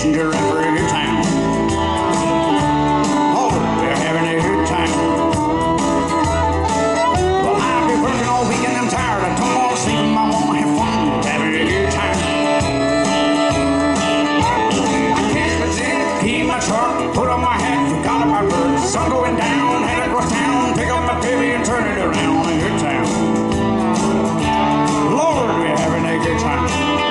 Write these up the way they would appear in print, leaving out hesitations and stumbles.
passenger in for a good time. Oh, we're having a good time. Well, I've been working all weekend, I'm tired, I don't want to sleep, and I want to have fun, having a good time. I can't pretend, keep my truck, put on my hat, forgot about bird, sun going down, head across town, pick up my baby and turn it around, a good time. Lord, we're having a good time.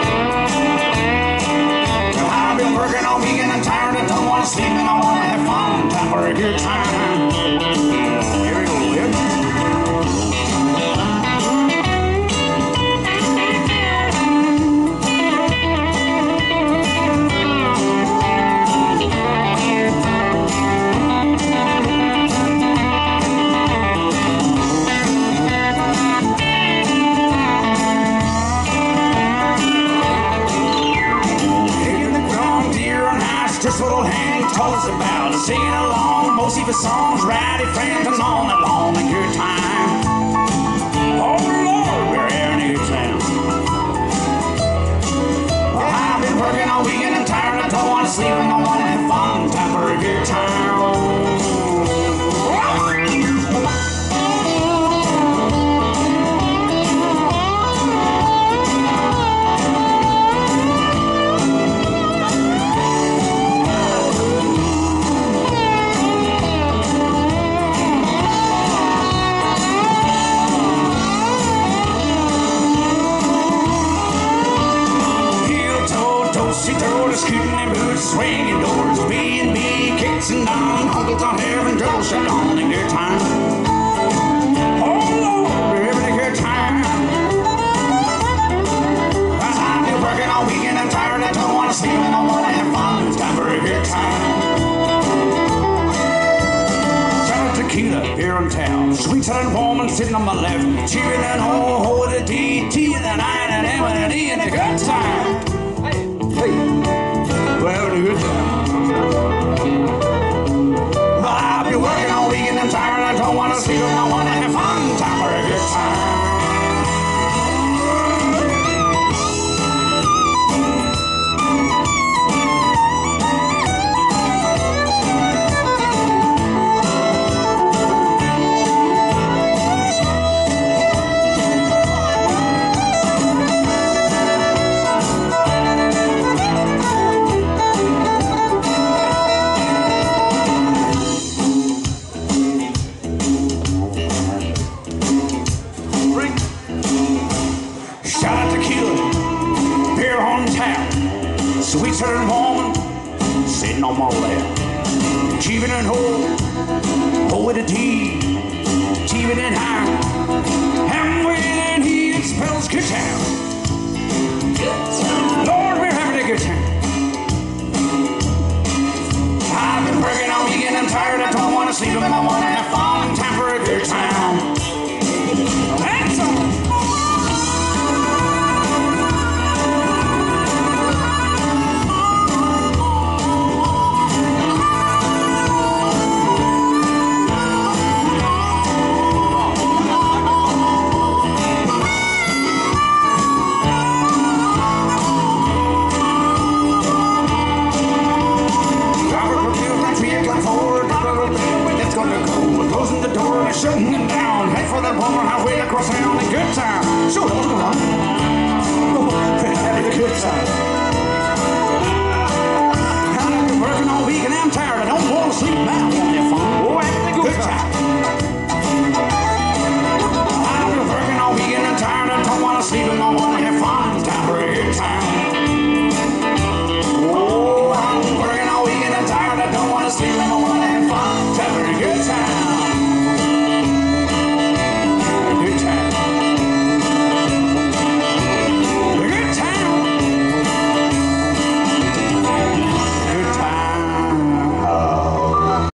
Well, I've been working all weekend, I'm tired, I don't want to sleep, and I want to have fun, time for a good time. Here we go, Lib. This little hand told us about singing along, most of the songs, rowdy friends, and all night long, a good time. Oh Lord, we're having a good time. Well, I've been working all weekend, I'm tired, I don't want to sleep, and I want to have fun, time for a good time. Scooting and boots, swinging doors, B&B, kicks and down, uncles on heaven, trouble shut on a good time. Oh Lord, we're having a good time. Cause I've been working all weekend, I'm tired, I don't want to sleep, and I want to have fun, it's time for a good time. Shout out tequila here in town, sweet Southern woman sitting on my left, cheering and ho with a D, T and an I and an M and an E and a good time. Hey. We're having a good time. Well, I've been working all weekend, I'm tired, I don't want to sleep, and I want to have fun, time for a good time. Sweet Southern woman sitting on my lap, achieving and ho with a T, achieving and high, and with and he it spells good time. Lord, we're having a good time. I've been working all weekend, I'm tired, I don't want to sleep, and I want to have fun, time for a good time. That's all. Shutting them down, head for that woman halfway across town.